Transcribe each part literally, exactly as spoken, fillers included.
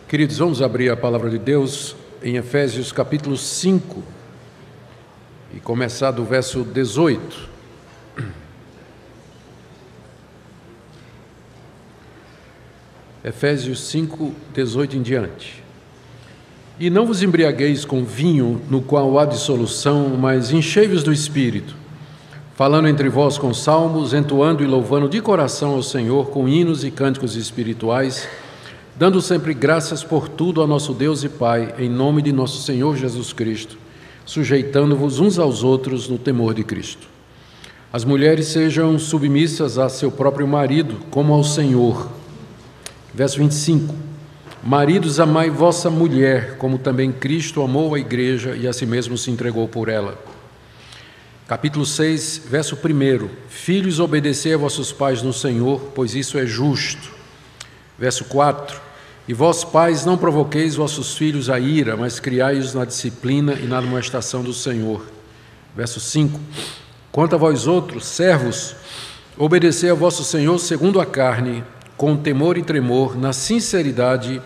Queridos, vamos abrir a palavra de Deus em Efésios capítulo cinco e começar do verso dezoito. Efésios cinco, dezoito em diante. E não vos embriagueis com vinho, no qual há dissolução, mas enchei-vos do Espírito, falando entre vós com salmos, entoando e louvando de coração ao Senhor com hinos e cânticos espirituais, dando sempre graças por tudo a nosso Deus e Pai, em nome de nosso Senhor Jesus Cristo, sujeitando-vos uns aos outros no temor de Cristo. As mulheres sejam submissas a seu próprio marido, como ao Senhor. Verso vinte e cinco. Maridos, amai vossa mulher, como também Cristo amou a igreja e a si mesmo se entregou por ela. Capítulo seis, verso um. Filhos, obedecei a vossos pais no Senhor, pois isso é justo. Verso quatro. E vós, pais, não provoqueis vossos filhos a ira, mas criai-os na disciplina e na admoestação do Senhor. Verso cinco. Quanto a vós outros, servos, obedecei a vosso Senhor segundo a carne, com temor e tremor, na sinceridade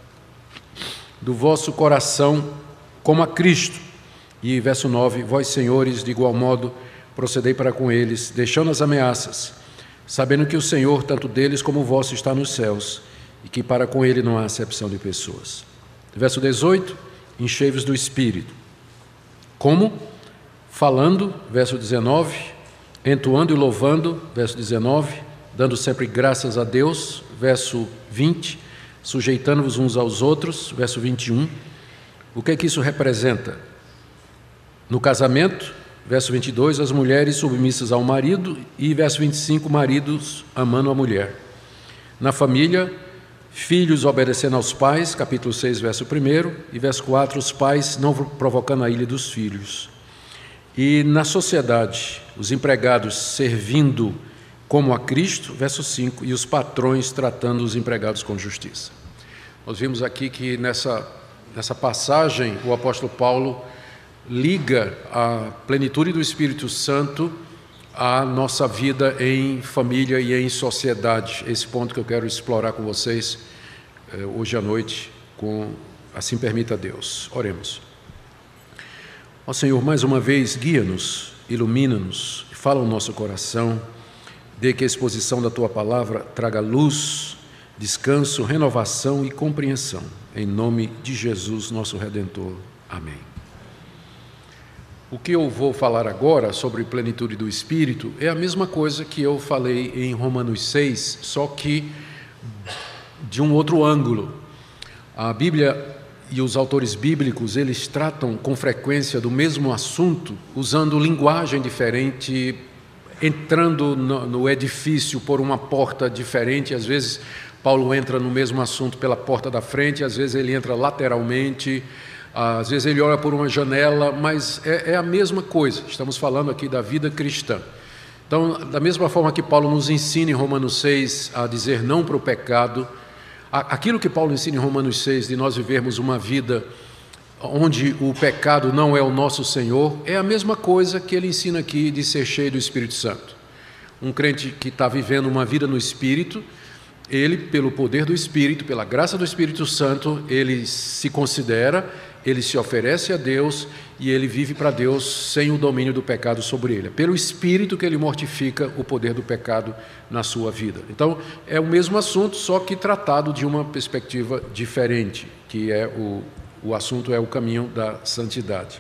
do vosso coração, como a Cristo. E verso nove. Vós, senhores, de igual modo, procedei para com eles, deixando as ameaças, sabendo que o Senhor, tanto deles como o vosso, está nos céus, e que para com ele não há acepção de pessoas. Verso dezoito, enchei-vos do Espírito. Como? Falando, verso dezenove, entoando e louvando, verso dezenove, dando sempre graças a Deus, verso vinte, sujeitando-vos uns aos outros, verso vinte e um. O que é que isso representa? No casamento, verso vinte e dois, as mulheres submissas ao marido, e verso vinte e cinco, maridos amando a mulher. Na família, filhos obedecendo aos pais, capítulo seis, verso um, e verso quatro, os pais não provocando a ira dos filhos. E na sociedade, os empregados servindo como a Cristo, verso cinco, e os patrões tratando os empregados com justiça. Nós vimos aqui que nessa, nessa passagem o apóstolo Paulo liga a plenitude do Espírito Santo à nossa vida em família e em sociedade. Esse ponto que eu quero explorar com vocês eh, hoje à noite, com, assim permita Deus. Oremos. Ó Senhor, mais uma vez, guia-nos, ilumina-nos, fala o nosso coração, dê que a exposição da Tua Palavra traga luz, descanso, renovação e compreensão. Em nome de Jesus, nosso Redentor. Amém. O que eu vou falar agora sobre plenitude do Espírito é a mesma coisa que eu falei em Romanos seis, só que de um outro ângulo. A Bíblia e os autores bíblicos, eles tratam com frequência do mesmo assunto, usando linguagem diferente, entrando no, no edifício por uma porta diferente. Às vezes Paulo entra no mesmo assunto pela porta da frente, às vezes ele entra lateralmente, às vezes ele olha por uma janela, mas é, é a mesma coisa. Estamos falando aqui da vida cristã. Então, da mesma forma que Paulo nos ensina em Romanos seis a dizer não para o pecado, aquilo que Paulo ensina em Romanos seis de nós vivermos uma vida onde o pecado não é o nosso Senhor, é a mesma coisa que ele ensina aqui de ser cheio do Espírito Santo. Um crente que está vivendo uma vida no Espírito, ele, pelo poder do Espírito, pela graça do Espírito Santo, ele se considera, ele se oferece a Deus e ele vive para Deus sem o domínio do pecado sobre ele. É pelo Espírito que ele mortifica o poder do pecado na sua vida. Então, é o mesmo assunto, só que tratado de uma perspectiva diferente, que é o, o assunto é o caminho da santidade.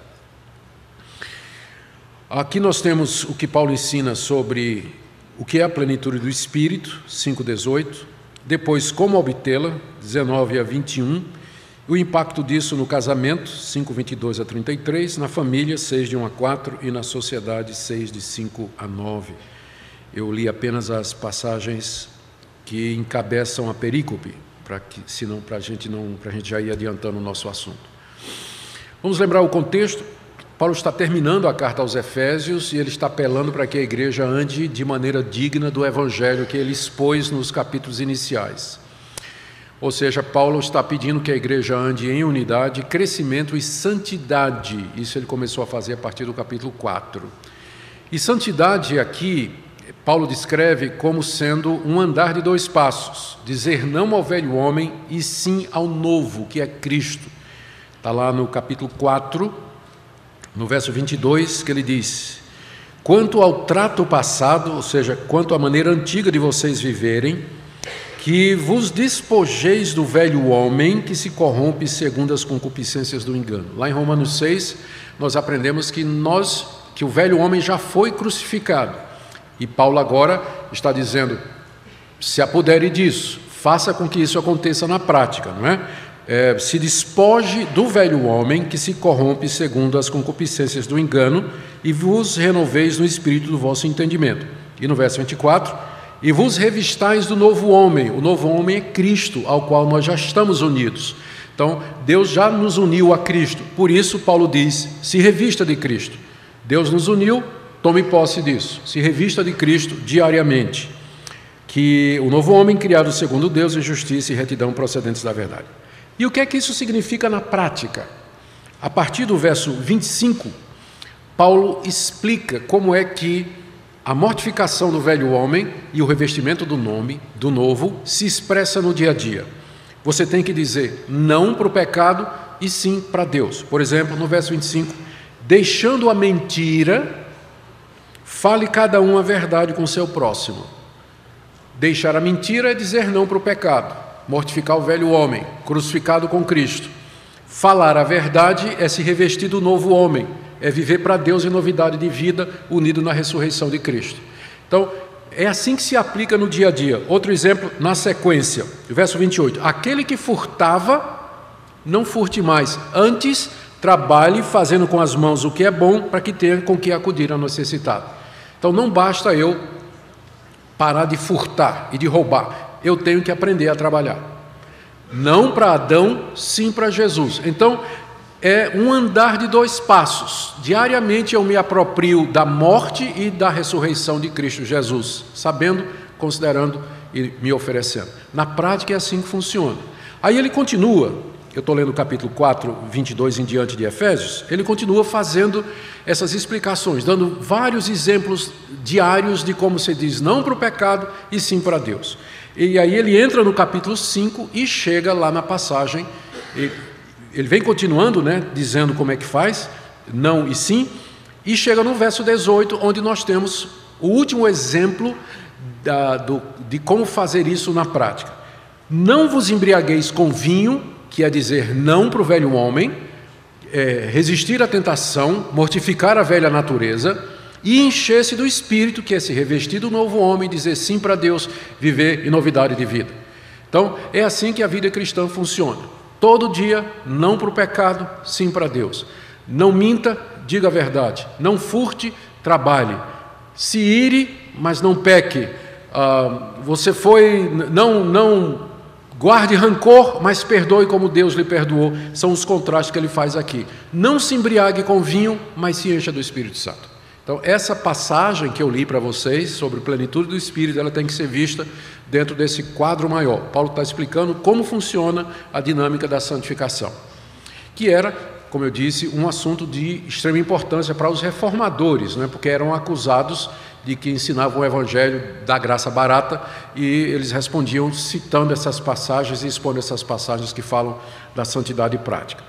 Aqui nós temos o que Paulo ensina sobre o que é a plenitude do Espírito, cinco, dezoito. Depois, como obtê-la, dezenove a vinte e um. O impacto disso no casamento, cinco, vinte e dois a trinta e três, na família, seis, de um a quatro, e na sociedade, seis, de cinco a nove. Eu li apenas as passagens que encabeçam a perícope, para que, senão para a gente não, para a gente já ir adiantando o nosso assunto. Vamos lembrar o contexto. Paulo está terminando a carta aos Efésios e ele está apelando para que a igreja ande de maneira digna do evangelho que ele expôs nos capítulos iniciais. Ou seja, Paulo está pedindo que a igreja ande em unidade, crescimento e santidade. Isso ele começou a fazer a partir do capítulo quatro. E santidade aqui Paulo descreve como sendo um andar de dois passos, dizer não ao velho homem e sim ao novo, que é Cristo. Está lá no capítulo quatro, no verso vinte e dois, que ele diz: quanto ao trato passado, ou seja, quanto à maneira antiga de vocês viverem, que vos despojeis do velho homem que se corrompe segundo as concupiscências do engano. Lá em Romanos seis, nós aprendemos que nós, que o velho homem já foi crucificado. E Paulo agora está dizendo, se apodere disso, faça com que isso aconteça na prática, não é? É, se despoje do velho homem que se corrompe segundo as concupiscências do engano e vos renoveis no espírito do vosso entendimento. E no verso vinte e quatro, e vos revistais do novo homem. O novo homem é Cristo, ao qual nós já estamos unidos. Então, Deus já nos uniu a Cristo. Por isso, Paulo diz, se revista de Cristo. Deus nos uniu, tome posse disso. Se revista de Cristo diariamente. Que o novo homem criado segundo Deus em justiça e retidão procedentes da verdade. E o que é que isso significa na prática? A partir do verso vinte e cinco, Paulo explica como é que a mortificação do velho homem e o revestimento do nome, do novo, se expressa no dia a dia. Você tem que dizer não para o pecado e sim para Deus. Por exemplo, no verso vinte e cinco, deixando a mentira, fale cada um a verdade com o seu próximo. Deixar a mentira é dizer não para o pecado, mortificar o velho homem, crucificado com Cristo. Falar a verdade é se revestir do novo homem, é viver para Deus em novidade de vida, unido na ressurreição de Cristo. Então, é assim que se aplica no dia a dia. Outro exemplo, na sequência, verso vinte e oito. Aquele que furtava, não furte mais. Antes, trabalhe fazendo com as mãos o que é bom, para que tenha com que acudir ao necessitado. Então, não basta eu parar de furtar e de roubar. Eu tenho que aprender a trabalhar. Não para Adão, sim para Jesus. Então, é um andar de dois passos. Diariamente eu me aproprio da morte e da ressurreição de Cristo Jesus, sabendo, considerando e me oferecendo. Na prática é assim que funciona. Aí ele continua, eu estou lendo o capítulo quatro, vinte e dois em diante de Efésios, ele continua fazendo essas explicações, dando vários exemplos diários de como se diz não para o pecado e sim para Deus. E aí ele entra no capítulo cinco e chega lá na passagem, e ele vem continuando, né, dizendo como é que faz, não e sim, e chega no verso dezoito, onde nós temos o último exemplo da, do, de como fazer isso na prática. Não vos embriagueis com vinho, que é dizer não para o velho homem, é, resistir à tentação, mortificar a velha natureza, e encher-se do Espírito, que é se revestir do novo homem, dizer sim para Deus, viver em novidade de vida. Então, é assim que a vida cristã funciona. Todo dia, não para o pecado, sim para Deus. Não minta, diga a verdade. Não furte, trabalhe. Se ire, mas não peque. Ah, você foi, não, não guarde rancor, mas perdoe como Deus lhe perdoou. São os contrastes que ele faz aqui. Não se embriague com vinho, mas se encha do Espírito Santo. Então, essa passagem que eu li para vocês sobre a plenitude do Espírito, ela tem que ser vista dentro desse quadro maior. Paulo está explicando como funciona a dinâmica da santificação, que era, como eu disse, um assunto de extrema importância para os reformadores, né? Porque eram acusados de que ensinavam o evangelho da graça barata, e eles respondiam citando essas passagens e expondo essas passagens que falam da santidade prática.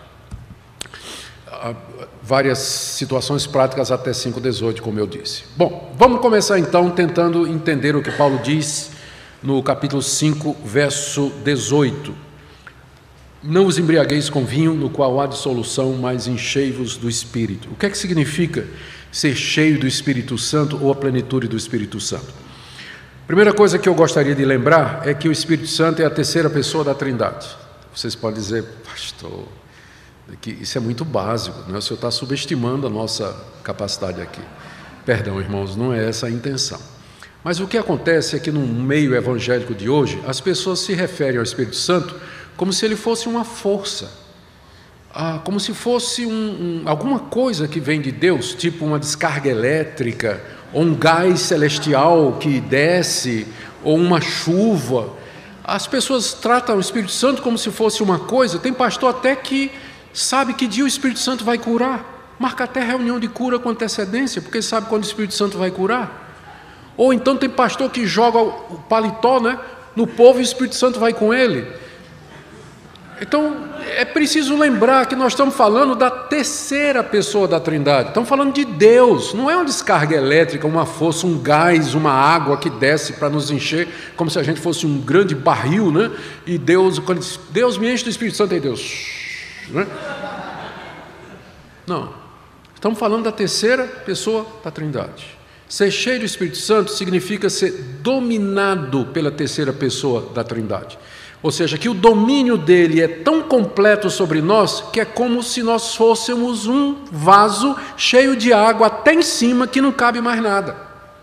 Várias situações práticas até cinco dezoito, como eu disse. Bom, vamos começar então tentando entender o que Paulo diz no capítulo cinco, verso dezoito. Não os embriagueis com vinho, no qual há dissolução, mas enchei-vos do Espírito. O que é que significa ser cheio do Espírito Santo ou a plenitude do Espírito Santo? Primeira coisa que eu gostaria de lembrar é que o Espírito Santo é a terceira pessoa da Trindade. Vocês podem dizer, pastor, que isso é muito básico, né? O senhor está subestimando a nossa capacidade aqui. Perdão, irmãos, não é essa a intenção. Mas o que acontece é que no meio evangélico de hoje, as pessoas se referem ao Espírito Santo como se ele fosse uma força, ah, como se fosse um, um, alguma coisa que vem de Deus, tipo uma descarga elétrica, ou um gás celestial que desce, ou uma chuva. As pessoas tratam o Espírito Santo como se fosse uma coisa. Tem pastor até que sabe que dia o Espírito Santo vai curar, marca até reunião de cura com antecedência, porque sabe quando o Espírito Santo vai curar. Ou então tem pastor que joga o paletó, né, no povo e o Espírito Santo vai com ele. Então, é preciso lembrar que nós estamos falando da terceira pessoa da Trindade. Estamos falando de Deus, não é uma descarga elétrica, uma força, um gás, uma água que desce para nos encher, como se a gente fosse um grande barril, né? E Deus, quando diz, Deus me enche do Espírito Santo, e Deus... Né? Não. Estamos falando da terceira pessoa da Trindade. Ser cheio do Espírito Santo significa ser dominado pela terceira pessoa da Trindade. Ou seja, que o domínio dele é tão completo sobre nós que é como se nós fôssemos um vaso cheio de água até em cima que não cabe mais nada.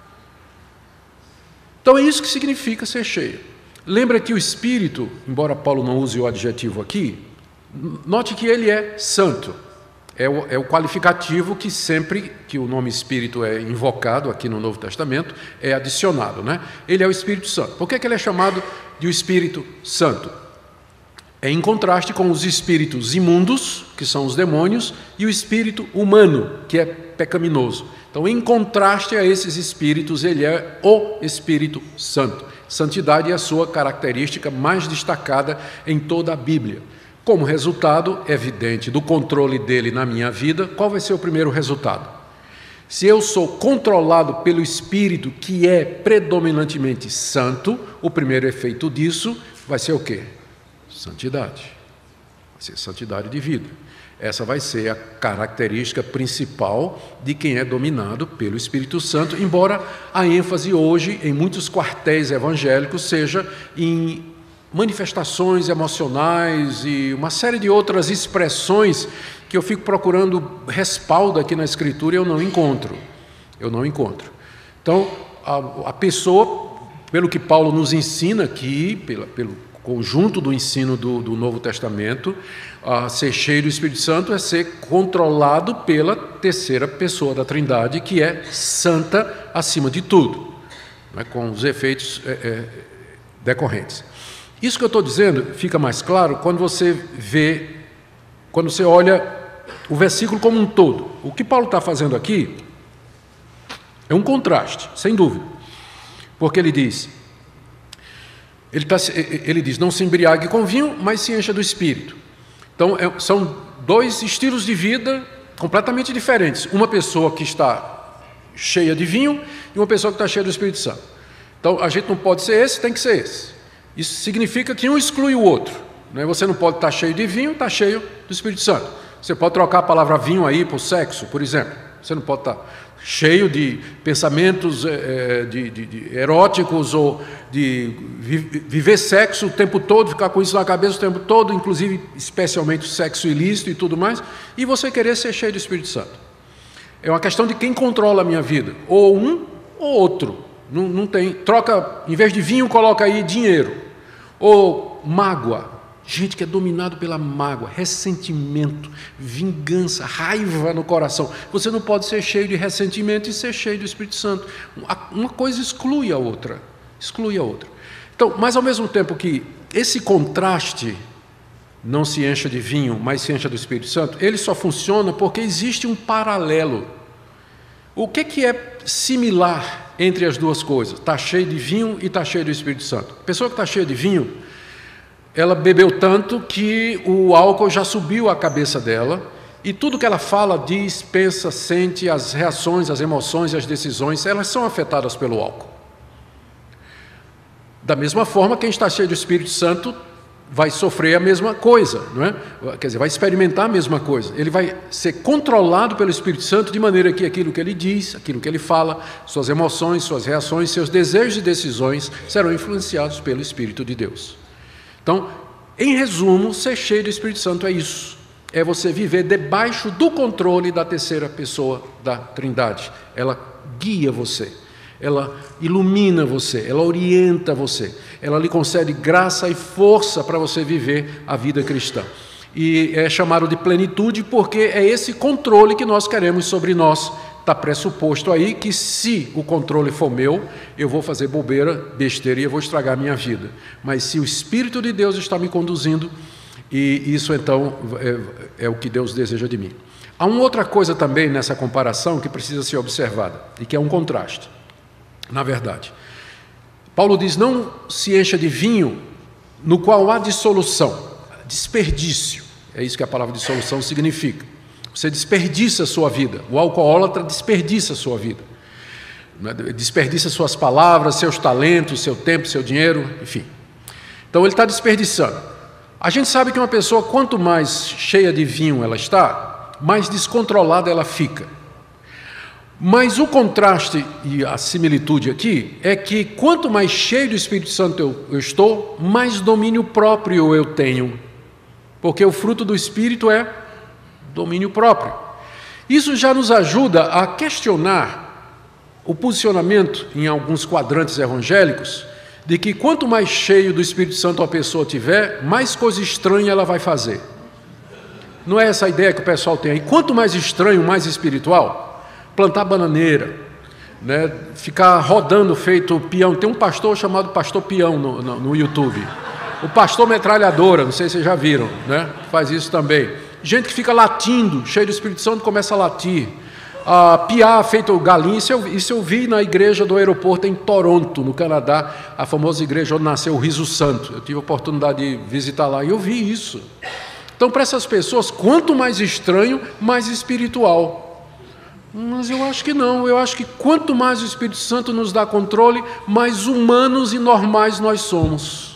Então é isso que significa ser cheio. Lembra que o Espírito, embora Paulo não use o adjetivo aqui, note que ele é santo. É o, é o qualificativo que sempre que o nome Espírito é invocado aqui no Novo Testamento, é adicionado, né? Ele é o Espírito Santo. Por que, que ele é chamado de o Espírito Santo? É em contraste com os espíritos imundos, que são os demônios, e o espírito humano, que é pecaminoso. Então, em contraste a esses espíritos, ele é o Espírito Santo. Santidade é a sua característica mais destacada em toda a Bíblia. Como resultado evidente do controle dele na minha vida, qual vai ser o primeiro resultado? Se eu sou controlado pelo Espírito, que é predominantemente santo, o primeiro efeito disso vai ser o quê? Santidade. Vai ser santidade de vida. Essa vai ser a característica principal de quem é dominado pelo Espírito Santo, embora a ênfase hoje, em muitos quartéis evangélicos, seja em manifestações emocionais e uma série de outras expressões que eu fico procurando respaldo aqui na Escritura e eu não encontro. Eu não encontro. Então, a, a pessoa, pelo que Paulo nos ensina aqui, pela, pelo conjunto do ensino do, do Novo Testamento, a ser cheio do Espírito Santo é ser controlado pela terceira pessoa da Trindade, que é santa acima de tudo, né, com os efeitos é, é, decorrentes. Isso que eu estou dizendo fica mais claro quando você vê, quando você olha o versículo como um todo. O que Paulo está fazendo aqui é um contraste, sem dúvida, porque ele diz, ele, tá, ele diz, não se embriague com vinho, mas se encha do Espírito. Então, é, são dois estilos de vida completamente diferentes. Uma pessoa que está cheia de vinho e uma pessoa que está cheia do Espírito Santo. Então, a gente não pode ser esse, tem que ser esse. Isso significa que um exclui o outro. Né? Você não pode estar cheio de vinho, está cheio do Espírito Santo. Você pode trocar a palavra vinho aí por sexo, por exemplo. Você não pode estar cheio de pensamentos é, de, de, de eróticos ou de vi, viver sexo o tempo todo, ficar com isso na cabeça o tempo todo, inclusive, especialmente o sexo ilícito e tudo mais, e você querer ser cheio do Espírito Santo. É uma questão de quem controla a minha vida, ou um ou outro. Não, não tem, troca, em vez de vinho, coloca aí dinheiro, ou mágoa. Gente que é dominado pela mágoa, ressentimento, vingança, raiva no coração. Você não pode ser cheio de ressentimento e ser cheio do Espírito Santo. Uma coisa exclui a outra, exclui a outra. Então, mas ao mesmo tempo que esse contraste, não se encha de vinho, mas se encha do Espírito Santo, ele só funciona porque existe um paralelo. O que, que é similar entre as duas coisas? Está cheio de vinho e está cheio do Espírito Santo. A pessoa que está cheia de vinho, ela bebeu tanto que o álcool já subiu a cabeça dela e tudo que ela fala, diz, pensa, sente, as reações, as emoções e as decisões, elas são afetadas pelo álcool. Da mesma forma, quem está cheio do Espírito Santo vai sofrer a mesma coisa, não é? Quer dizer, vai experimentar a mesma coisa. Ele vai ser controlado pelo Espírito Santo de maneira que aquilo que ele diz, aquilo que ele fala, suas emoções, suas reações, seus desejos e decisões serão influenciados pelo Espírito de Deus. Então, em resumo, ser cheio do Espírito Santo é isso. É você viver debaixo do controle da terceira pessoa da Trindade. Ela guia você, ela ilumina você, ela orienta você, ela lhe concede graça e força para você viver a vida cristã. E é chamado de plenitude porque é esse controle que nós queremos sobre nós. Está pressuposto aí que se o controle for meu, eu vou fazer bobeira, besteira e eu vou estragar a minha vida. Mas se o Espírito de Deus está me conduzindo, e isso então é, é o que Deus deseja de mim. Há uma outra coisa também nessa comparação que precisa ser observada, e que é um contraste. na verdade. Paulo diz, não se encha de vinho no qual há dissolução, desperdício. É isso que a palavra dissolução significa. Você desperdiça a sua vida. O alcoólatra desperdiça a sua vida. Desperdiça suas palavras, seus talentos, seu tempo, seu dinheiro, enfim. Então ele está desperdiçando. A gente sabe que uma pessoa, quanto mais cheia de vinho ela está, mais descontrolada ela fica. Mas o contraste e a similitude aqui é que quanto mais cheio do Espírito Santo eu, eu estou, mais domínio próprio eu tenho. Porque o fruto do Espírito é domínio próprio. Isso já nos ajuda a questionar o posicionamento em alguns quadrantes evangélicos de que quanto mais cheio do Espírito Santo a pessoa tiver, mais coisa estranha ela vai fazer. Não é essa a ideia que o pessoal tem aí? Quanto mais estranho, mais espiritual. Plantar bananeira, né? Ficar rodando feito peão. Tem um pastor chamado Pastor Peão no, no, no YouTube. O pastor metralhadora, não sei se vocês já viram, né? Faz isso também. Gente que fica latindo, cheio do Espírito Santo, começa a latir. Ah, piar feito galinha, isso eu, isso eu vi na igreja do aeroporto em Toronto, no Canadá, a famosa igreja onde nasceu o Riso Santo. Eu tive a oportunidade de visitar lá e eu vi isso. Então, para essas pessoas, quanto mais estranho, mais espiritual. Mas eu acho que não, eu acho que quanto mais o Espírito Santo nos dá controle, mais humanos e normais nós somos.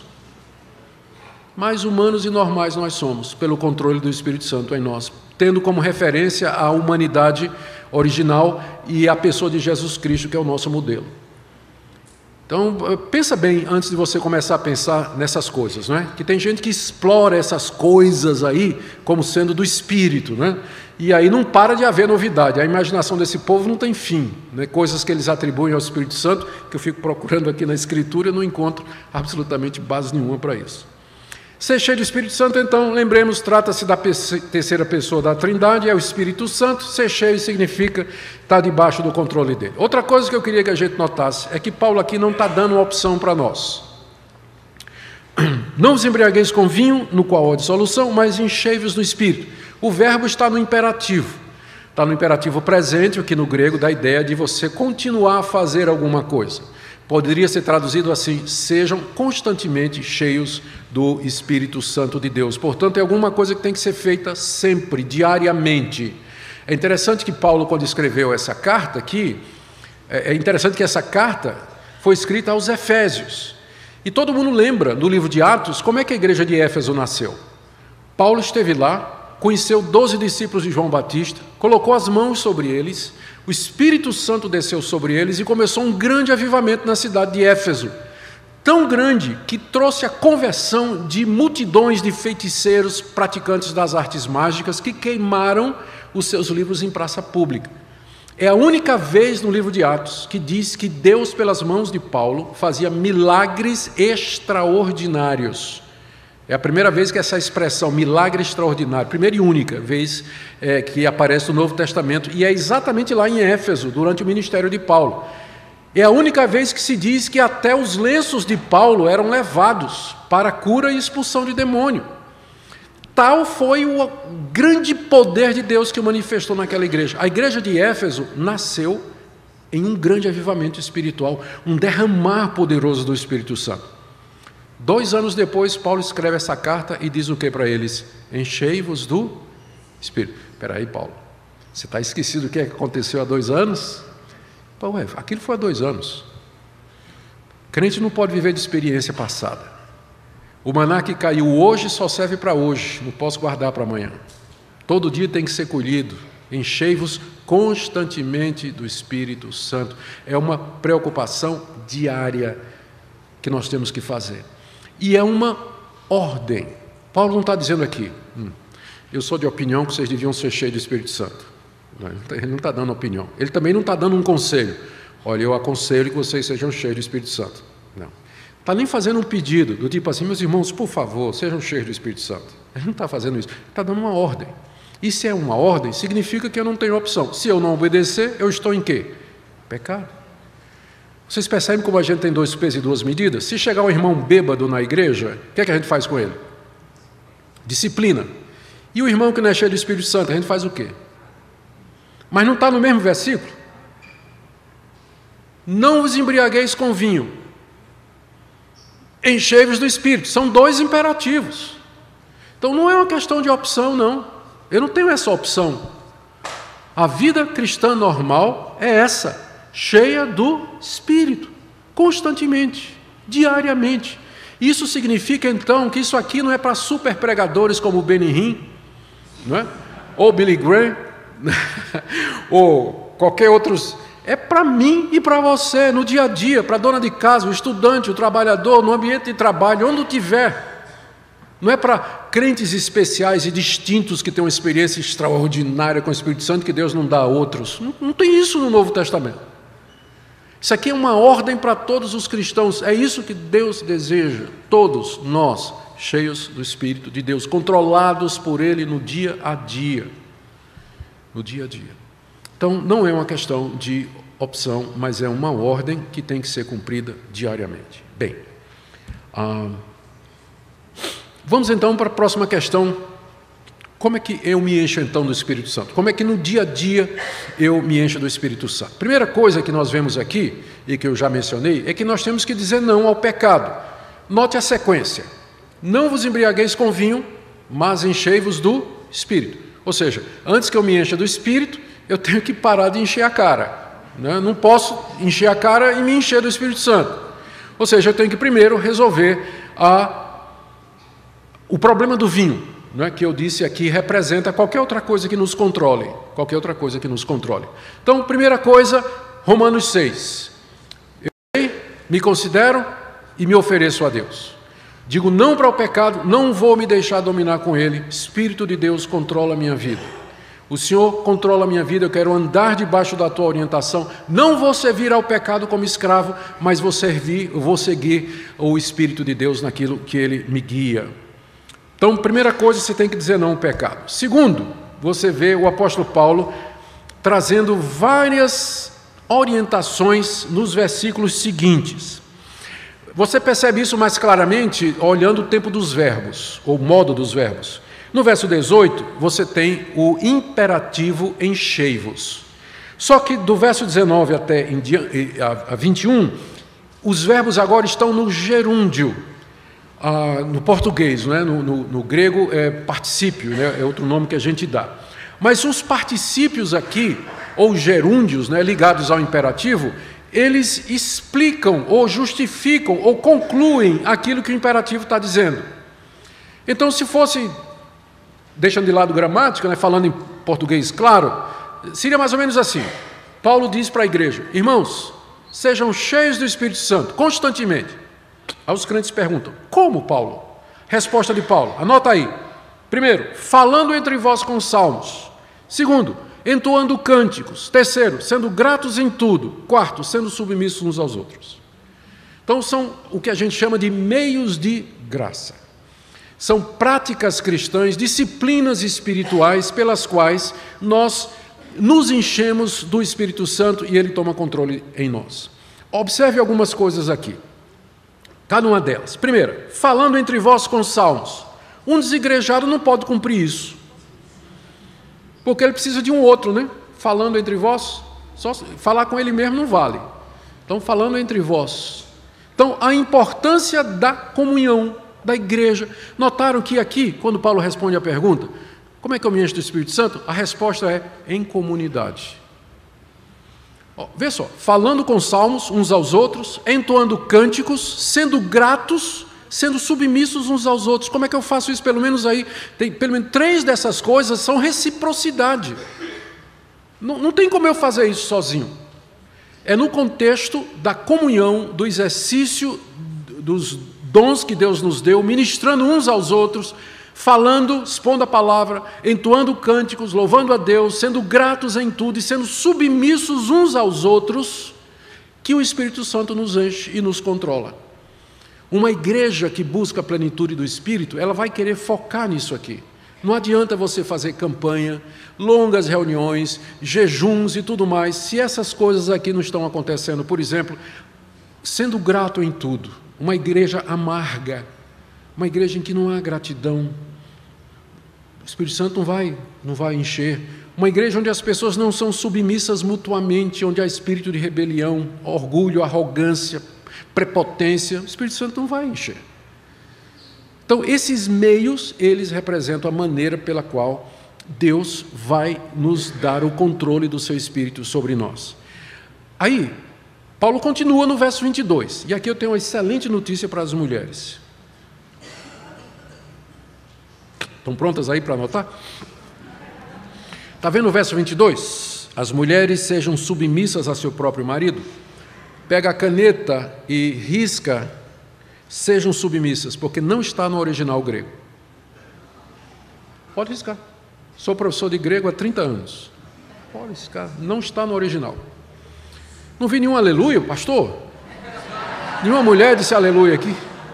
Mais humanos e normais nós somos, pelo controle do Espírito Santo em nós, tendo como referência a humanidade original e a pessoa de Jesus Cristo, que é o nosso modelo. Então, pensa bem antes de você começar a pensar nessas coisas, não é? Que tem gente que explora essas coisas aí como sendo do Espírito, né? E aí não para de haver novidade. A imaginação desse povo não tem fim, né? Coisas que eles atribuem ao Espírito Santo, que eu fico procurando aqui na Escritura, eu não encontro absolutamente base nenhuma para isso. Ser cheio do Espírito Santo, então, lembremos, trata-se da terceira pessoa da Trindade, é o Espírito Santo. Ser cheio significa estar debaixo do controle dele. Outra coisa que eu queria que a gente notasse é que Paulo aqui não está dando uma opção para nós. Não vos embriagueis com vinho, no qual há dissolução, mas enchei-vos do Espírito. O verbo está no imperativo. Está no imperativo presente, o que no grego dá a ideia de você continuar a fazer alguma coisa. Poderia ser traduzido assim, sejam constantemente cheios do Espírito Santo de Deus. Portanto, é alguma coisa que tem que ser feita sempre, diariamente. É interessante que Paulo, quando escreveu essa carta aqui, é interessante que essa carta foi escrita aos Efésios. E todo mundo lembra, no livro de Atos, como é que a igreja de Éfeso nasceu. Paulo esteve lá, conheceu doze discípulos de João Batista, colocou as mãos sobre eles, o Espírito Santo desceu sobre eles e começou um grande avivamento na cidade de Éfeso. Tão grande que trouxe a conversão de multidões de feiticeiros praticantes das artes mágicas que queimaram os seus livros em praça pública. É a única vez no livro de Atos que diz que Deus, pelas mãos de Paulo, fazia milagres extraordinários. É a primeira vez que essa expressão, milagre extraordinário, primeira e única vez é, que aparece no Novo Testamento, e é exatamente lá em Éfeso, durante o ministério de Paulo. É a única vez que se diz que até os lenços de Paulo eram levados para a cura e expulsão de demônio. Tal foi o grande poder de Deus que manifestou naquela igreja. A igreja de Éfeso nasceu em um grande avivamento espiritual, um derramar poderoso do Espírito Santo. Dois anos depois, Paulo escreve essa carta e diz o que para eles? Enchei-vos do Espírito. Espera aí, Paulo, você está esquecido o que aconteceu há dois anos? Pô, ué, aquilo foi há dois anos. Crente não pode viver de experiência passada. O maná que caiu hoje só serve para hoje, não posso guardar para amanhã. Todo dia tem que ser colhido. Enchei-vos constantemente do Espírito Santo. É uma preocupação diária que nós temos que fazer. E é uma ordem. Paulo não está dizendo aqui, hum, eu sou de opinião que vocês deviam ser cheios do Espírito Santo. Não, ele não está dando opinião. Ele também não está dando um conselho. Olha, eu aconselho que vocês sejam cheios do Espírito Santo. Não. Está nem fazendo um pedido, do tipo assim, meus irmãos, por favor, sejam cheios do Espírito Santo. Ele não está fazendo isso. Está dando uma ordem. E se é uma ordem, significa que eu não tenho opção. Se eu não obedecer, eu estou em quê? Pecado. Vocês percebem como a gente tem dois pesos e duas medidas? Se chegar um irmão bêbado na igreja, o que é que a gente faz com ele? Disciplina. E o irmão que não é cheio do Espírito Santo, a gente faz o quê? Mas não está no mesmo versículo? não vos embriagueis com vinho, enchei-vos do Espírito. São dois imperativos. Então não é uma questão de opção, não. Eu não tenho essa opção. A vida cristã normal é essa, cheia do Espírito, constantemente, diariamente. Isso significa, então, que isso aqui não é para super pregadores como o Benny Hinn, não é? Ou Billy Graham, ou qualquer outros. É para mim e para você, no dia a dia, para a dona de casa, o estudante, o trabalhador, no ambiente de trabalho, onde tiver. Não é para crentes especiais e distintos que têm uma experiência extraordinária com o Espírito Santo que Deus não dá a outros. Não, não tem isso no Novo Testamento. Isso aqui é uma ordem para todos os cristãos. É isso que Deus deseja. Todos nós, cheios do Espírito de Deus, controlados por Ele no dia a dia. No dia a dia. Então, não é uma questão de opção, mas é uma ordem que tem que ser cumprida diariamente. Bem, ah, vamos então para a próxima questão. Como é que eu me encho então do Espírito Santo? Como é que no dia a dia eu me encho do Espírito Santo? Primeira coisa que nós vemos aqui, e que eu já mencionei, é que nós temos que dizer não ao pecado. Note a sequência. Não vos embriagueis com vinho, mas enchei-vos do Espírito. Ou seja, antes que eu me encha do Espírito, eu tenho que parar de encher a cara. Né? Não posso encher a cara e me encher do Espírito Santo. Ou seja, eu tenho que primeiro resolver a, o problema do vinho. Né, que eu disse aqui, representa qualquer outra coisa que nos controle, qualquer outra coisa que nos controle. Então, primeira coisa, Romanos seis. Eu me considero e me ofereço a Deus. Digo não para o pecado, não vou me deixar dominar com ele. Espírito de Deus controla a minha vida. O Senhor controla a minha vida, eu quero andar debaixo da tua orientação. Não vou servir ao pecado como escravo, mas vou servir, vou seguir o Espírito de Deus naquilo que ele me guia. Então, primeira coisa, você tem que dizer não ao pecado. Segundo, você vê o apóstolo Paulo trazendo várias orientações nos versículos seguintes. Você percebe isso mais claramente olhando o tempo dos verbos, ou o modo dos verbos. No verso dezoito, você tem o imperativo enchei-vos. Só que do verso dezenove até a vinte e um, os verbos agora estão no gerúndio. Ah, no português, né? no, no, no grego é particípio, né? É outro nome que a gente dá. Mas os particípios aqui, ou gerúndios, né? ligados ao imperativo, eles explicam, ou justificam, ou concluem aquilo que o imperativo está dizendo. Então, se fosse, deixando de lado gramática, né? falando em português claro, seria mais ou menos assim. Paulo diz para a igreja, irmãos, sejam cheios do Espírito Santo, constantemente. Aí os crentes perguntam, como, Paulo? Resposta de Paulo, anota aí. Primeiro, falando entre vós com salmos. Segundo, entoando cânticos. Terceiro, sendo gratos em tudo. Quarto, sendo submissos uns aos outros. Então, são o que a gente chama de meios de graça. São práticas cristãs, disciplinas espirituais pelas quais nós nos enchemos do Espírito Santo e ele toma controle em nós. Observe algumas coisas aqui. Cada uma delas. Primeiro, falando entre vós com salmos. Um desigrejado não pode cumprir isso. Porque ele precisa de um outro, né? Falando entre vós, só falar com ele mesmo não vale. Então, falando entre vós. Então, a importância da comunhão, da igreja. Notaram que aqui, quando Paulo responde a pergunta, como é que eu me encho do Espírito Santo? A resposta é em comunidade. Oh, vê só, falando com salmos uns aos outros, entoando cânticos, sendo gratos, sendo submissos uns aos outros. Como é que eu faço isso? Pelo menos aí, tem, pelo menos três dessas coisas são reciprocidade. Não, não tem como eu fazer isso sozinho. É no contexto da comunhão, do exercício dos dons que Deus nos deu, ministrando uns aos outros, falando, expondo a palavra, entoando cânticos, louvando a Deus, sendo gratos em tudo e sendo submissos uns aos outros, que o Espírito Santo nos enche e nos controla. Uma igreja que busca a plenitude do Espírito, ela vai querer focar nisso aqui. Não adianta você fazer campanha, longas reuniões, jejuns e tudo mais, se essas coisas aqui não estão acontecendo. Por exemplo, sendo grato em tudo. Uma igreja amarga, uma igreja em que não há gratidão. O Espírito Santo não vai, não vai encher Uma igreja onde as pessoas não são submissas mutuamente, onde há espírito de rebelião, orgulho, arrogância, prepotência, o Espírito Santo não vai encher. Então, esses meios, eles representam a maneira pela qual Deus vai nos dar o controle do seu Espírito sobre nós. Aí, Paulo continua no verso vinte e dois, e aqui eu tenho uma excelente notícia para as mulheres. Estão prontas aí para anotar? Está vendo o verso vinte e dois? As mulheres sejam submissas a seu próprio marido. Pega a caneta e risca, sejam submissas, porque não está no original grego. Pode riscar. Sou professor de grego há trinta anos. Pode riscar, não está no original. Não vi nenhum aleluia, pastor? Nenhuma mulher disse aleluia aqui?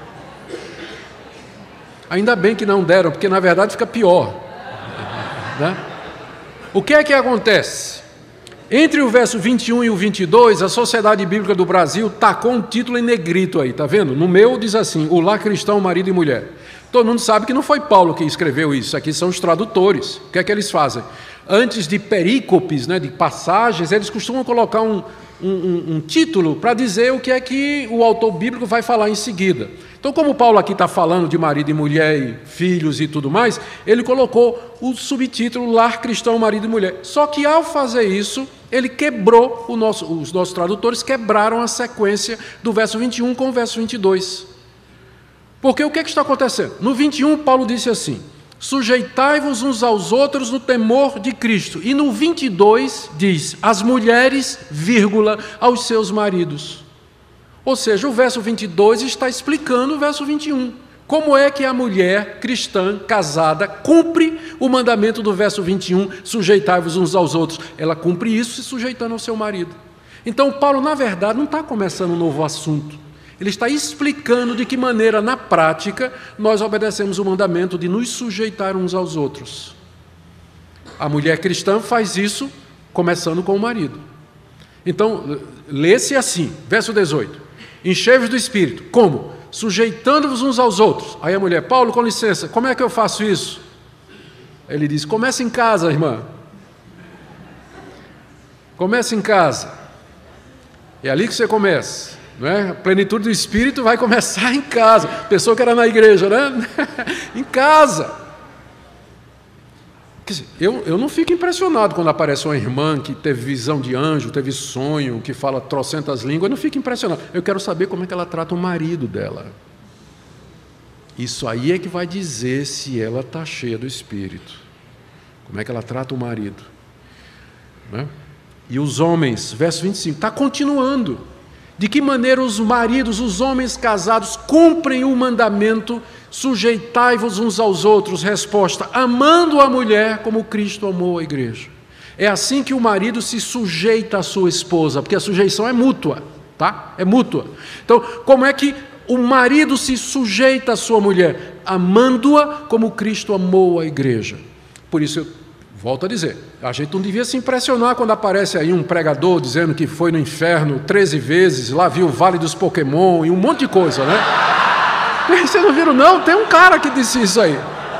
Ainda bem que não deram, porque na verdade fica pior, né? O que é que acontece? Entre o verso vinte e um e o vinte e dois, a Sociedade Bíblica do Brasil tacou um título em negrito aí, tá vendo? No meu diz assim, o lar cristão, marido e mulher. Todo mundo sabe que não foi Paulo que escreveu isso, aqui são os tradutores. O que é que eles fazem? Antes de perícopes, né, de passagens, eles costumam colocar um, um, um, um título para dizer o que é que o autor bíblico vai falar em seguida. Então, como Paulo aqui está falando de marido e mulher, e filhos e tudo mais, ele colocou o subtítulo Lar Cristão, Marido e Mulher. Só que ao fazer isso, ele quebrou, o nosso, os nossos tradutores quebraram a sequência do verso vinte e um com o verso vinte e dois. Porque o que, é que está acontecendo? No vinte e um, Paulo disse assim, sujeitai-vos uns aos outros no temor de Cristo. E no vinte e dois diz, as mulheres, vírgula, aos seus maridos. Ou seja, o verso vinte e dois está explicando o verso vinte e um. Como é que a mulher cristã, casada, cumpre o mandamento do verso vinte e um, sujeitai-vos uns aos outros? Ela cumpre isso se sujeitando ao seu marido. Então, Paulo, na verdade, não está começando um novo assunto. Ele está explicando de que maneira, na prática, nós obedecemos o mandamento de nos sujeitar uns aos outros. A mulher cristã faz isso começando com o marido. Então, lê-se assim, verso dezoito. Enchei-vos do Espírito. Como? Sujeitando-vos uns aos outros. Aí a mulher, Paulo, com licença, como é que eu faço isso? Ele diz, comece em casa, irmã. Comece em casa. É ali que você começa. Não é? A plenitude do Espírito vai começar em casa. Pessoa que era na igreja, né? Em casa. Quer dizer, eu, eu não fico impressionado quando aparece uma irmã que teve visão de anjo, teve sonho, que fala trocentas línguas, eu não fico impressionado. Eu quero saber como é que ela trata o marido dela. Isso aí é que vai dizer se ela está cheia do Espírito. Como é que ela trata o marido. Né? E os homens, verso vinte e cinco, está continuando. De que maneira os maridos, os homens casados, cumprem o mandamento, sujeitai-vos uns aos outros? Resposta, amando a mulher como Cristo amou a igreja. É assim que o marido se sujeita à sua esposa, porque a sujeição é mútua, tá? É mútua. Então, como é que o marido se sujeita à sua mulher? Amando-a como Cristo amou a igreja. Por isso, eu volto a dizer, a gente não devia se impressionar quando aparece aí um pregador dizendo que foi no inferno treze vezes, lá viu o Vale dos Pokémon e um monte de coisa, né? Vocês não viram não? Tem um cara que disse isso aí.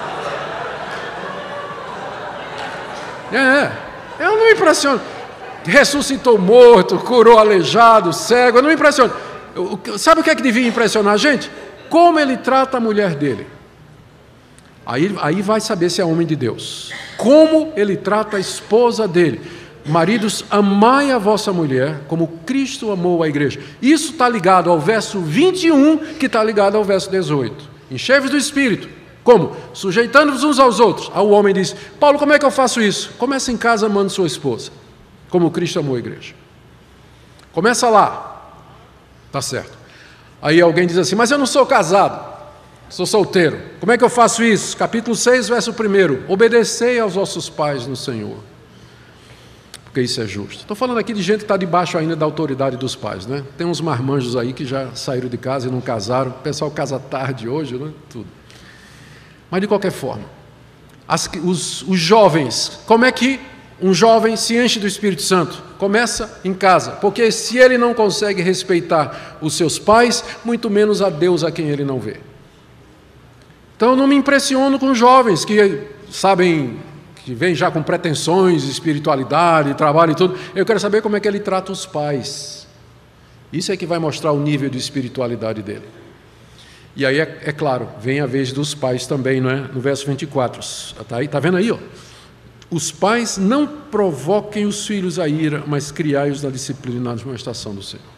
É, eu não me impressiono. Ressuscitou morto, curou aleijado, cego, eu não me impressiono. Eu, sabe o que é que devia impressionar a gente? Como ele trata a mulher dele. Aí, aí vai saber se é homem de Deus. Como ele trata a esposa dele. Maridos, amai a vossa mulher como Cristo amou a igreja. Isso está ligado ao verso vinte e um, que está ligado ao verso dezoito. Enchei-vos do Espírito. Como? Sujeitando-vos uns aos outros. Aí o homem diz, Paulo, como é que eu faço isso? Começa em casa amando sua esposa, como Cristo amou a igreja. Começa lá. Tá certo. Aí alguém diz assim, mas eu não sou casado. Sou solteiro. Como é que eu faço isso? Capítulo seis, verso um. Obedecei aos vossos pais no Senhor, porque isso é justo. Estou falando aqui de gente que está debaixo ainda da autoridade dos pais, né? Tem uns marmanjos aí que já saíram de casa e não casaram. O pessoal casa tarde hoje, né? Tudo. Mas de qualquer forma, as, os, os jovens, como é que um jovem se enche do Espírito Santo? Começa em casa, porque se ele não consegue respeitar os seus pais, muito menos a Deus a quem ele não vê. Então, eu não me impressiono com jovens que sabem, que vem já com pretensões, espiritualidade, trabalho e tudo. Eu quero saber como é que ele trata os pais. Isso é que vai mostrar o nível de espiritualidade dele. E aí, é, é claro, vem a vez dos pais também, não é? No verso vinte e quatro. Está aí, tá vendo aí? Ó? Os pais não provoquem os filhos a ira, mas criai-os na disciplina e na admoestação do Senhor.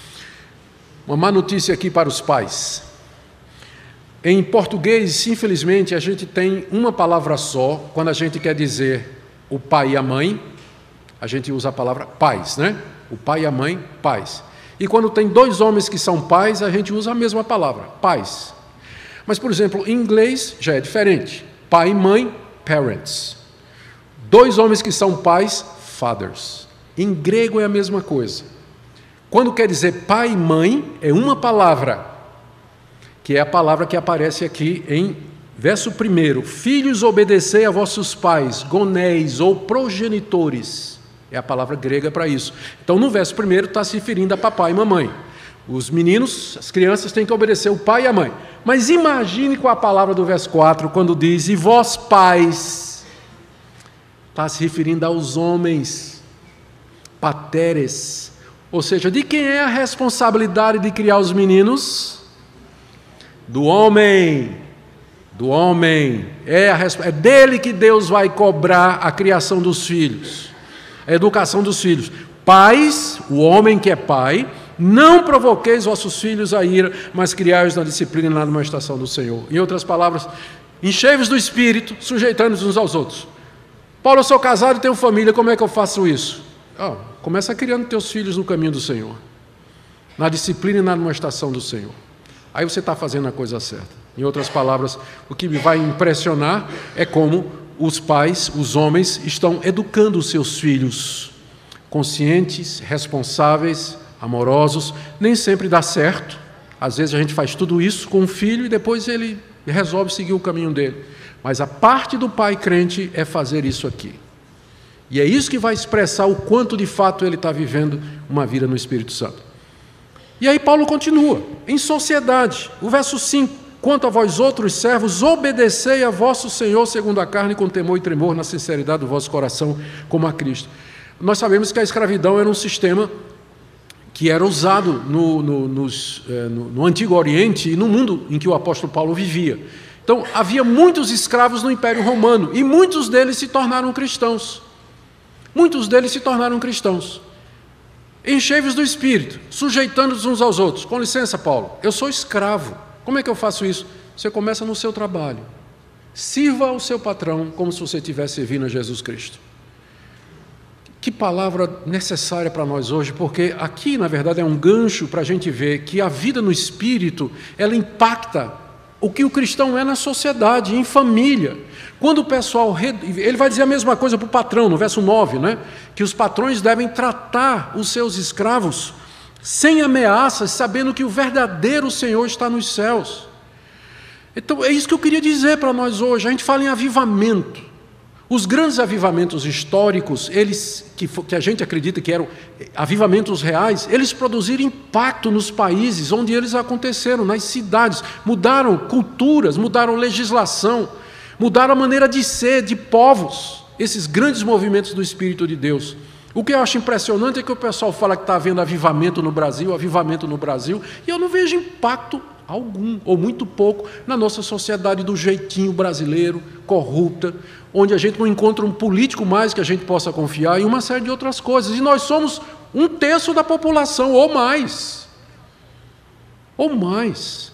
Uma má notícia aqui para os pais. Em português, infelizmente, a gente tem uma palavra só. Quando a gente quer dizer o pai e a mãe, a gente usa a palavra pais, né? O pai e a mãe, pais. E quando tem dois homens que são pais, a gente usa a mesma palavra, pais. Mas, por exemplo, em inglês já é diferente. Pai e mãe, parents. Dois homens que são pais, fathers. Em grego é a mesma coisa. Quando quer dizer pai e mãe, é uma palavra, que é a palavra que aparece aqui em verso primeiro. Filhos, obedecei a vossos pais, gonéis ou progenitores. É a palavra grega para isso. Então, no verso primeiro, está se referindo a papai e mamãe. Os meninos, as crianças, têm que obedecer o pai e a mãe. Mas imagine com a palavra do verso quatro, quando diz, e vós pais, está se referindo aos homens, pateres. Ou seja, de quem é a responsabilidade de criar os meninos? Do homem. Do homem. É, a, é dele que Deus vai cobrar a criação dos filhos. A educação dos filhos. Pais, o homem que é pai, não provoqueis vossos filhos a ira, mas criai-os na disciplina e na admoestação do Senhor. Em outras palavras, enchei-vos do Espírito, sujeitando-nos uns aos outros. Paulo, eu sou casado e tenho família, como é que eu faço isso? Oh, começa criando teus filhos no caminho do Senhor, na disciplina e na admoestação do Senhor. Aí você está fazendo a coisa certa. Em outras palavras, o que me vai impressionar é como os pais, os homens, estão educando os seus filhos, conscientes, responsáveis, amorosos. Nem sempre dá certo. Às vezes a gente faz tudo isso com um filho e depois ele resolve seguir o caminho dele. Mas a parte do pai crente é fazer isso aqui. E é isso que vai expressar o quanto de fato ele está vivendo uma vida no Espírito Santo. E aí Paulo continua, em sociedade, o verso cinco. Quanto a vós outros servos, obedecei a vosso Senhor segundo a carne, com temor e tremor, na sinceridade do vosso coração, como a Cristo. Nós sabemos que a escravidão era um sistema que era usado no, no, nos, no, no Antigo Oriente e no mundo em que o apóstolo Paulo vivia. Então, havia muitos escravos no Império Romano e muitos deles se tornaram cristãos. Muitos deles se tornaram cristãos. Enchei-vos do Espírito, sujeitando-vos uns aos outros. Com licença, Paulo, eu sou escravo. Como é que eu faço isso? Você começa no seu trabalho. Sirva ao seu patrão como se você estivesse servindo a Jesus Cristo. Que palavra necessária para nós hoje, porque aqui, na verdade, é um gancho para a gente ver que a vida no Espírito, ela impacta o que o cristão é na sociedade, em família. Quando o pessoal... Ele vai dizer a mesma coisa para o patrão, no verso nove, né? Que os patrões devem tratar os seus escravos sem ameaças, sabendo que o verdadeiro Senhor está nos céus. Então, é isso que eu queria dizer para nós hoje. A gente fala em avivamento. Os grandes avivamentos históricos, eles que, que a gente acredita que eram avivamentos reais, eles produziram impacto nos países onde eles aconteceram, nas cidades. Mudaram culturas, mudaram legislação, mudaram a maneira de ser de povos, esses grandes movimentos do Espírito de Deus. O que eu acho impressionante é que o pessoal fala que está havendo avivamento no Brasil, avivamento no Brasil, e eu não vejo impacto algum, ou muito pouco, na nossa sociedade do jeitinho brasileiro, corrupta, onde a gente não encontra um político mais que a gente possa confiar, e uma série de outras coisas. E nós somos um terço da população, ou mais. Ou mais.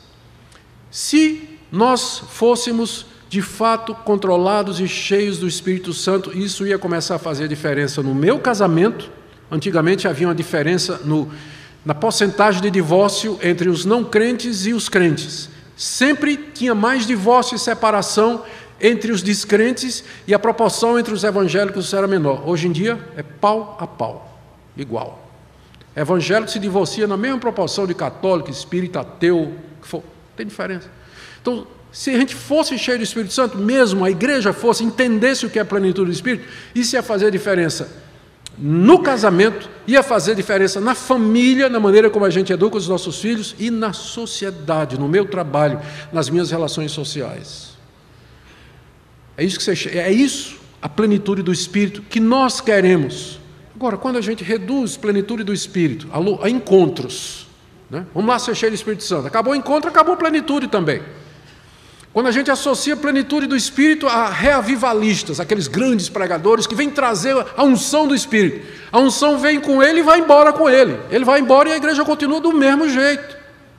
Se nós fôssemos de fato controlados e cheios do Espírito Santo, isso ia começar a fazer diferença no meu casamento. Antigamente havia uma diferença no, na porcentagem de divórcio entre os não crentes e os crentes. Sempre tinha mais divórcio e separação entre os descrentes e a proporção entre os evangélicos era menor. Hoje em dia é pau a pau, igual. Evangélico se divorcia na mesma proporção de católico, espírita, ateu, que for. Tem diferença. Então, se a gente fosse cheio do Espírito Santo, mesmo a igreja fosse, entendesse o que é a plenitude do Espírito, isso ia fazer diferença no casamento, ia fazer diferença na família, na maneira como a gente educa os nossos filhos e na sociedade, no meu trabalho, nas minhas relações sociais. É isso que você, é isso a plenitude do Espírito que nós queremos. Agora, quando a gente reduz plenitude do Espírito a, a encontros, né? Vamos lá ser cheio do Espírito Santo. Acabou o encontro, acabou a plenitude também. Quando a gente associa a plenitude do Espírito a reavivalistas, aqueles grandes pregadores que vêm trazer a unção do Espírito. A unção vem com ele e vai embora com ele. Ele vai embora e a igreja continua do mesmo jeito.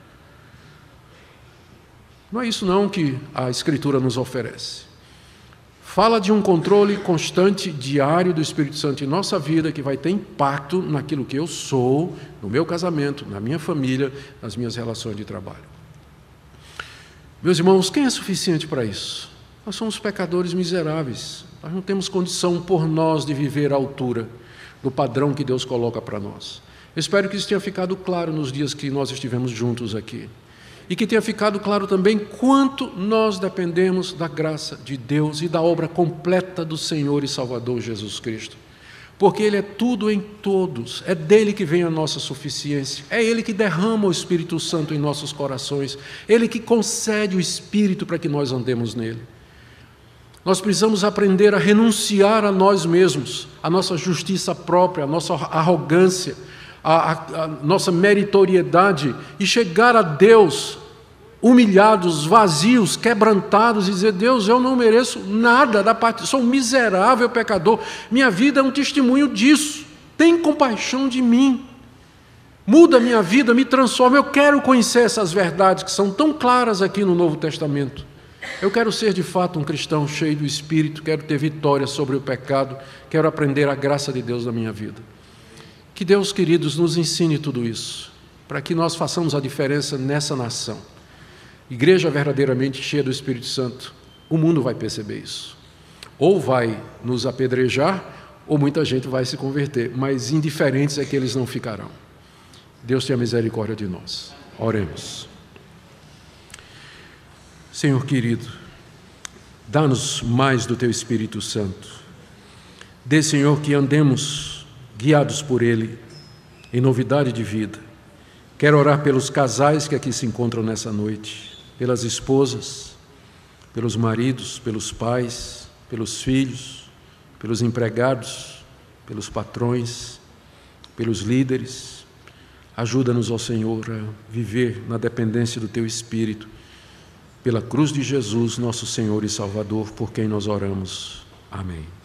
Não é isso não que a Escritura nos oferece. Fala de um controle constante, diário do Espírito Santo em nossa vida, que vai ter impacto naquilo que eu sou, no meu casamento, na minha família, nas minhas relações de trabalho. Meus irmãos, quem é suficiente para isso? Nós somos pecadores miseráveis. Nós não temos condição por nós de viver à altura do padrão que Deus coloca para nós. Eu espero que isso tenha ficado claro nos dias que nós estivemos juntos aqui. E que tenha ficado claro também quanto nós dependemos da graça de Deus e da obra completa do Senhor e Salvador Jesus Cristo. Porque Ele é tudo em todos, é dele que vem a nossa suficiência, é Ele que derrama o Espírito Santo em nossos corações, Ele que concede o Espírito para que nós andemos nele. Nós precisamos aprender a renunciar a nós mesmos, a nossa justiça própria, a nossa arrogância, a, a, a nossa meritoriedade e chegar a Deus humilhados, vazios, quebrantados e dizer: Deus, eu não mereço nada da parte, sou um miserável pecador, minha vida é um testemunho disso, tem compaixão de mim, muda a minha vida, me transforma. Eu quero conhecer essas verdades que são tão claras aqui no Novo Testamento. Eu quero ser de fato um cristão cheio do Espírito, quero ter vitória sobre o pecado, quero aprender a graça de Deus na minha vida. Que Deus, queridos, nos ensine tudo isso, para que nós façamos a diferença nessa nação. Igreja verdadeiramente cheia do Espírito Santo, o mundo vai perceber isso. Ou vai nos apedrejar, ou muita gente vai se converter, mas indiferentes é que eles não ficarão. Deus tenha misericórdia de nós. Oremos. Senhor querido, dá-nos mais do Teu Espírito Santo. Dê, Senhor, que andemos guiados por Ele, em novidade de vida. Quero orar pelos casais que aqui se encontram nessa noite, pelas esposas, pelos maridos, pelos pais, pelos filhos, pelos empregados, pelos patrões, pelos líderes. Ajuda-nos, ó Senhor, a viver na dependência do Teu Espírito, pela cruz de Jesus, nosso Senhor e Salvador, por quem nós oramos. Amém.